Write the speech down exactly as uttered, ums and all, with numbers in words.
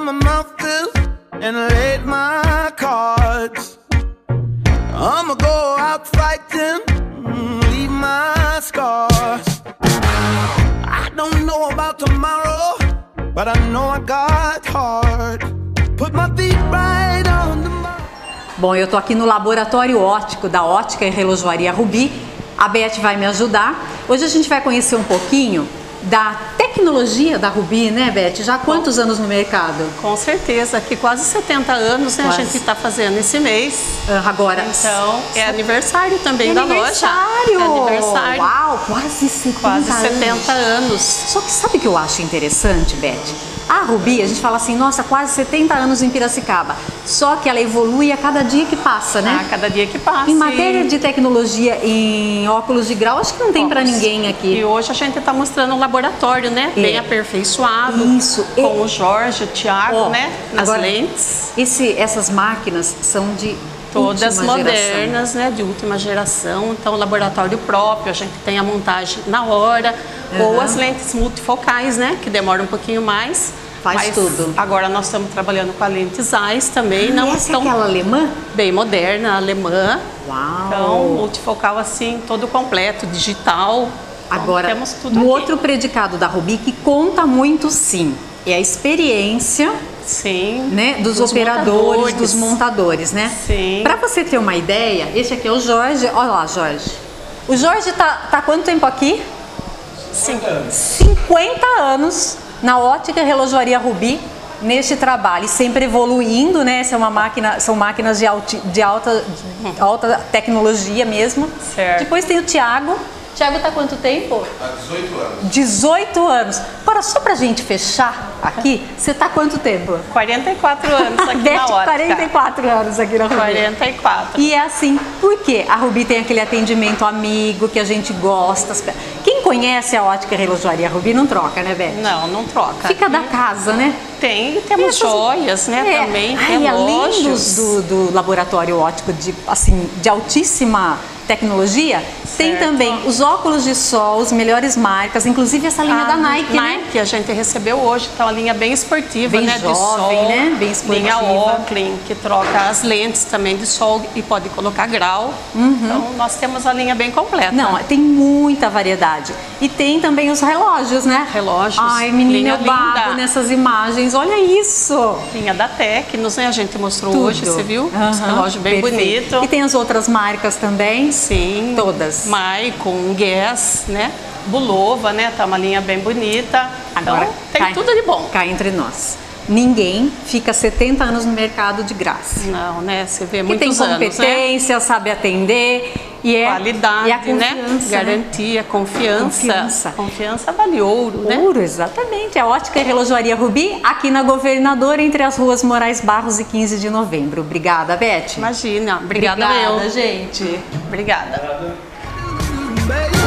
my mouth is and laid my cards. I'ma go out fighting, leave my scars. I don't know about tomorrow, but I know I got heart. Put my feet right on the mark. Bom, eu tô aqui no laboratório óptico da Ótica e Relojoaria Rubi. A Beth vai me ajudar. Hoje a gente vai conhecer um pouquinho da tecnologia da Rubi, né, Beth? Já há quantos Com, anos no mercado? Com certeza, aqui quase setenta anos, né? Quase. A gente está fazendo esse mês. Uh, agora. Então, é aniversário também é da aniversário. loja. É aniversário. Uau, quase setenta Quase anos. setenta anos. Só que sabe o que eu acho interessante, Beth? A Rubi, a gente fala assim, nossa, quase setenta anos em Piracicaba. Só que ela evolui a cada dia que passa, né? A cada dia que passa. Em matéria de tecnologia, em óculos de grau, acho que não tem para ninguém aqui. E hoje a gente está mostrando um laboratório, né? É. Bem aperfeiçoado. Isso. Com E... o Jorge, o Thiago, oh, né? Nas agora, lentes. Esse, essas máquinas são de Todas última modernas, geração. né? De última geração. Então, laboratório próprio, a gente tem a montagem na hora. Uhum. Ou as lentes multifocais, né? Que demoram um pouquinho mais. Faz Mas tudo. Agora nós estamos trabalhando com a lente Zeiss também. Não essa estão é aquela alemã? Bem moderna, alemã. Uau! Então, multifocal assim, todo completo, digital. Agora, então, temos tudo um aqui. outro predicado da Rubi que conta muito, sim, é a experiência, sim, né, dos, dos operadores, montadores. dos montadores, né? Sim. Para você ter uma ideia, esse aqui é o Jorge. Olha lá, Jorge. O Jorge tá, tá quanto tempo aqui? cinquenta anos na Ótica e Relojoaria Rubi, neste trabalho, e sempre evoluindo, né? Essa é uma máquina, são máquinas de, alti, de alta, de alta tecnologia mesmo. Certo. Depois tem o Thiago. Thiago tá quanto tempo? Há dezoito anos. dezoito anos. Agora, só pra gente fechar aqui, você tá quanto tempo? quarenta e quatro anos aqui Beth, na Ótica. quarenta e quatro anos aqui na Rubi. quarenta e quatro. E é assim, porque a Rubi tem aquele atendimento amigo que a gente gosta. Quem conhece a Ótica e Relojoaria Rubi não troca, né, Beth? Não, não troca. Fica da casa, né? Tem, temos Essas... joias, né, é. também, Ai, além relógios. do, do laboratório óptico de, assim, de altíssima tecnologia, certo. Tem também os óculos de sol, as melhores marcas, inclusive essa linha a da Nike, Nike, né? a gente recebeu hoje, então uma linha bem esportiva, bem né, jovem, de sol, né? Bem esportiva. Linha Oakley, que troca as lentes também de sol e pode colocar grau. Uhum. Então nós temos a linha bem completa. Não, tem muita variedade. E tem também os relógios, né? Relógios. Ai, menina, linha eu babo linda. nessas imagens, olha isso! Linha da Tecnos, né? A gente mostrou Tudo. hoje, você viu? Uhum. Esse relógio bem Perfeito. bonito. E tem as outras marcas também? Sim. Todas. Maicon, Guess, né? Bulova, né? Tá uma linha bem bonita. Agora, então, tem cá, tudo de bom. Cá entre nós. Ninguém fica setenta anos no mercado de graça. Não, né? Você vê que muitos tem anos, competência, né? sabe atender e é qualidade, e a confiança, né? Garantia, confiança. Confiança. Confiança vale ouro, né? Ouro, exatamente. A Ótica e Relojoaria Rubi, aqui na Governador, entre as ruas Moraes Barros e quinze de novembro. Obrigada, Beth. Imagina. Obrigada, Obrigada, eu. gente. Obrigada. Baby.